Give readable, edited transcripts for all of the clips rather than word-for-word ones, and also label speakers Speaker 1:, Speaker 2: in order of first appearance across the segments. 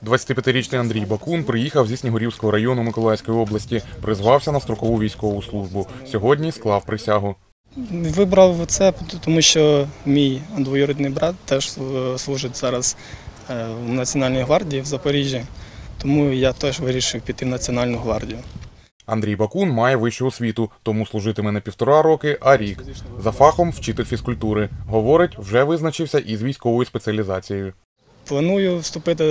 Speaker 1: 25-річний Андрій Бакун приїхав зі Снігурівського району Миколаївської області, призвався на строкову військову службу. Сьогодні склав присягу.
Speaker 2: Вибрав це, тому що мій двоюрідний брат теж служить зараз в Національній гвардії в Запоріжжі, тому я теж вирішив піти в Національну гвардію.
Speaker 1: Андрій Бакун має вищу освіту, тому служитиме не 1,5 роки, а рік. За фахом вчитель фізкультури. Говорить, вже визначився із військовою спеціалізацією.
Speaker 2: Планую вступити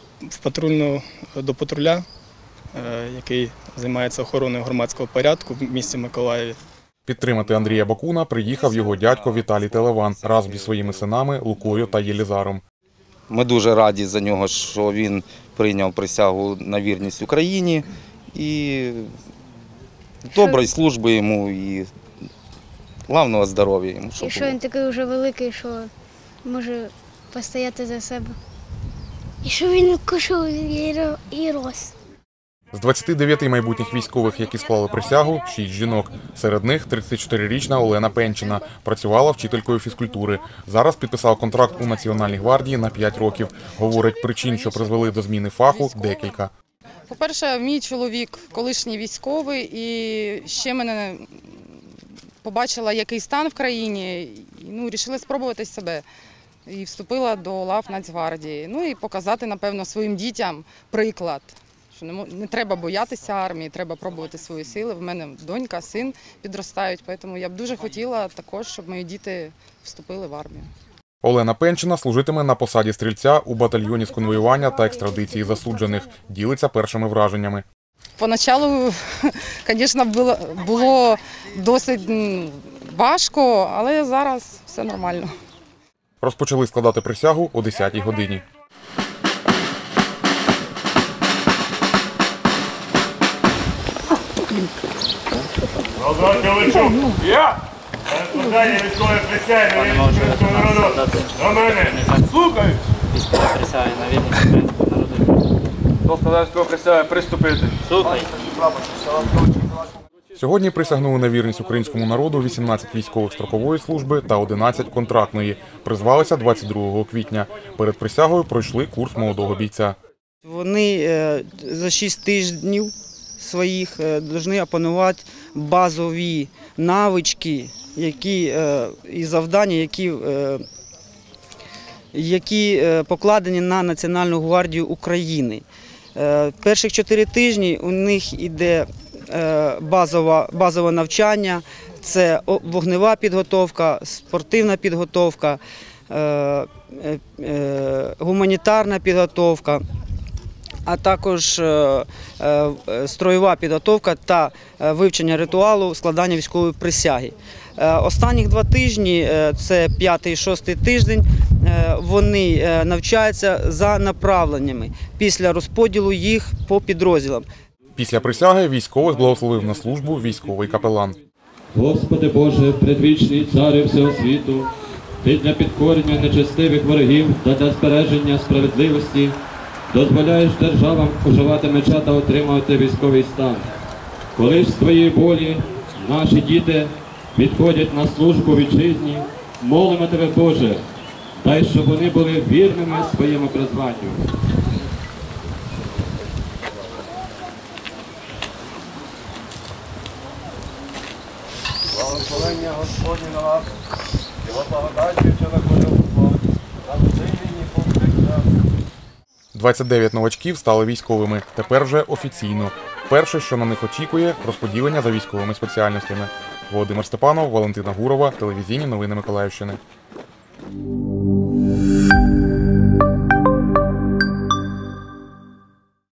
Speaker 2: до патруля, який займається охороною громадського порядку в місті Миколаєві.
Speaker 1: Підтримати Андрія Бакуна приїхав його дядько Віталій Телеван разом зі своїми синами Лукою та Єлізаром.
Speaker 3: Ми дуже раді за нього, що він прийняв присягу на вірність Україні. І доброї служби йому, і головного здоров'я йому.
Speaker 4: І що він такий вже великий, що може постояти за себе. І що він кушав і рос.
Speaker 1: З 29 майбутніх військових, які склали присягу, 6 жінок. Серед них 34-річна Олена Пенчина. Працювала вчителькою фізкультури. Зараз підписав контракт у Національній гвардії на 5 років. Говорить, причин, що призвели до зміни фаху, декілька.
Speaker 5: По-перше, мій чоловік колишній військовий, і ще мене побачила, який стан в країні, і вирішила спробувати себе. І вступила до лав Нацгвардії. І показати, напевно, своїм дітям приклад, що не треба боятися армії, треба пробувати свої сили. В мене донька, син підростають, тому я б дуже хотіла також, щоб мої діти вступили в армію.
Speaker 1: Олена Пенчина служитиме на посаді стрільця у батальйоні з конвоювання та екстрадиції засуджених. Ділиться першими враженнями.
Speaker 5: Поначалу, звісно, було досить важко, але зараз все нормально.
Speaker 1: Розпочали складати присягу о 10-й годині.
Speaker 6: Я! Складання військової присяги на вірність українського народу. До мене! Слухаю!
Speaker 7: Військова присяга на вірність українського народу.
Speaker 6: До складання військової присяги приступити.
Speaker 7: Слухай!
Speaker 1: Сьогодні присягнули на вірність українському народу 18 військових строкової служби та 11 контрактної. Призвалися 22 квітня. Перед присягою пройшли курс молодого бійця.
Speaker 8: Вони за 6 тижнів своїх повинні опанувати базові навички, і завдання, які покладені на Національну гвардію України. Перших 4 тижні у них йде базове навчання, це вогнева підготовка, спортивна підготовка, гуманітарна підготовка, а також строєва підготовка та вивчення ритуалу складання військової присяги. Останніх 2 тижні, це 5-й і 6-й тиждень, вони навчаються за направленнями після розподілу їх по підрозділам.
Speaker 1: Після присяги військових благословив на службу військовий капелан.
Speaker 9: Господи Боже, предвічний царю всього світу, Ти для підкорення нечестивих ворогів та для збереження справедливості дозволяєш державам вживати меча та отримувати військовий стан. Коли ж з твоєї волі наші діти відходять на службу вітчизні, молимо Тебе, Боже, дай, щоб вони були вірними своєму призванню.
Speaker 6: Благословення Господні на вас, його благодаті все наконув вам, на нині повсякчас.
Speaker 1: 29 новачків стали військовими. Тепер вже офіційно. Перше, що на них очікує – розподілення за військовими спеціальностями. Володимир Степанов, Валентина Гурова, телевізійні новини Миколаївщини.